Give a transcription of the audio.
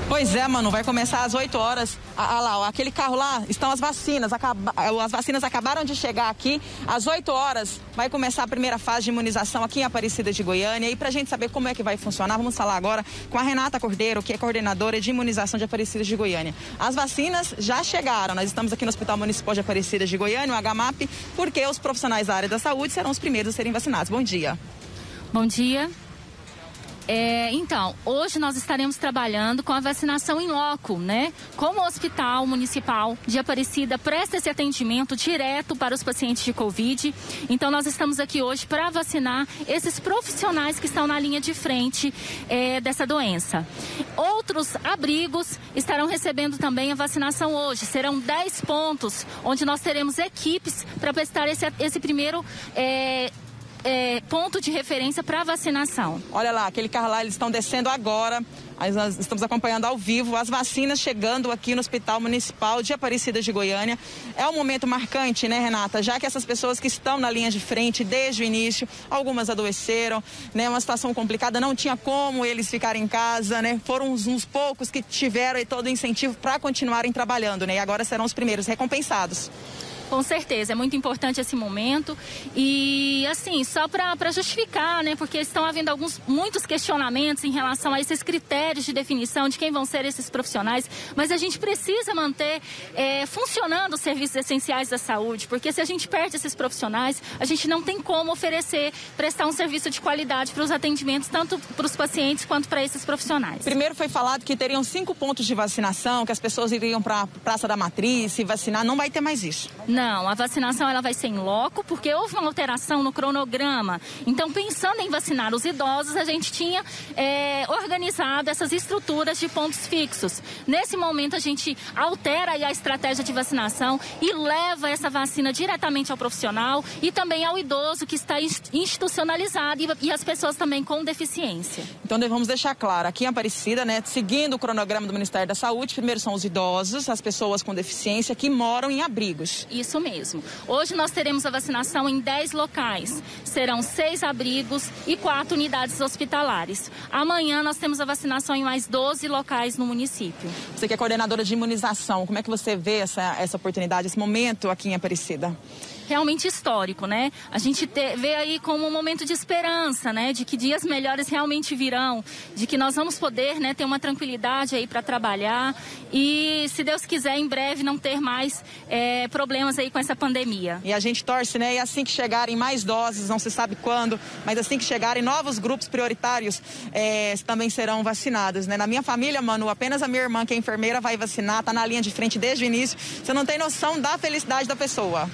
Pois é, Manu, vai começar às 8 horas. Lá, aquele carro lá, estão as vacinas. As vacinas acabaram de chegar aqui. Às 8 horas vai começar a primeira fase de imunização aqui em Aparecida de Goiânia. E pra gente saber como é que vai funcionar, vamos falar agora com a Renata Cordeiro, que é coordenadora de imunização de Aparecida de Goiânia. As vacinas já chegaram. Nós estamos aqui no Hospital Municipal de Aparecida de Goiânia, o HMAP, porque os profissionais da área da saúde serão os primeiros a serem vacinados. Bom dia. Bom dia. Então, hoje nós estaremos trabalhando com a vacinação em loco, né? Como o Hospital Municipal de Aparecida presta esse atendimento direto para os pacientes de Covid. Então, nós estamos aqui hoje para vacinar esses profissionais que estão na linha de frente dessa doença. Outros abrigos estarão recebendo também a vacinação hoje. Serão 10 pontos, onde nós teremos equipes para prestar esse primeiro ponto de referência para vacinação. Olha lá, aquele carro lá, eles estão descendo agora. Nós estamos acompanhando ao vivo as vacinas chegando aqui no Hospital Municipal de Aparecida de Goiânia. É um momento marcante, né, Renata? Já que essas pessoas que estão na linha de frente desde o início, algumas adoeceram, né? Uma situação complicada, não tinha como eles ficarem em casa, né? Foram uns poucos que tiveram todo o incentivo para continuarem trabalhando, né? E agora serão os primeiros recompensados. Com certeza, é muito importante esse momento e assim, só para justificar, né, porque estão havendo muitos questionamentos em relação a esses critérios de definição de quem vão ser esses profissionais, mas a gente precisa manter funcionando os serviços essenciais da saúde, porque se a gente perde esses profissionais, a gente não tem como prestar um serviço de qualidade para os atendimentos, tanto para os pacientes quanto para esses profissionais. Primeiro foi falado que teriam 5 pontos de vacinação, que as pessoas iriam para a Praça da Matriz se vacinar, não vai ter mais isso. Não, a vacinação ela vai ser em loco, porque houve uma alteração no cronograma. Então, pensando em vacinar os idosos, a gente tinha organizado essas estruturas de pontos fixos. Nesse momento, a gente altera aí a estratégia de vacinação e leva essa vacina diretamente ao profissional e também ao idoso que está institucionalizado e as pessoas também com deficiência. Então, vamos deixar claro, aqui em Aparecida, né, seguindo o cronograma do Ministério da Saúde, primeiro são os idosos, as pessoas com deficiência que moram em abrigos. Isso mesmo. Hoje nós teremos a vacinação em 10 locais. Serão 6 abrigos e 4 unidades hospitalares. Amanhã nós temos a vacinação em mais 12 locais no município. Você que é coordenadora de imunização, como é que você vê essa oportunidade, esse momento aqui em Aparecida? Realmente histórico, né? A gente vê aí como um momento de esperança, né? De que dias melhores realmente virão, de que nós vamos poder, né, ter uma tranquilidade aí para trabalhar e, se Deus quiser, em breve não ter mais problemas aí com essa pandemia. E a gente torce, né? E assim que chegarem mais doses, não se sabe quando, mas assim que chegarem novos grupos prioritários também serão vacinados, né? Na minha família, Manu, apenas a minha irmã, que é enfermeira, vai vacinar, tá na linha de frente desde o início. Você não tem noção da felicidade da pessoa.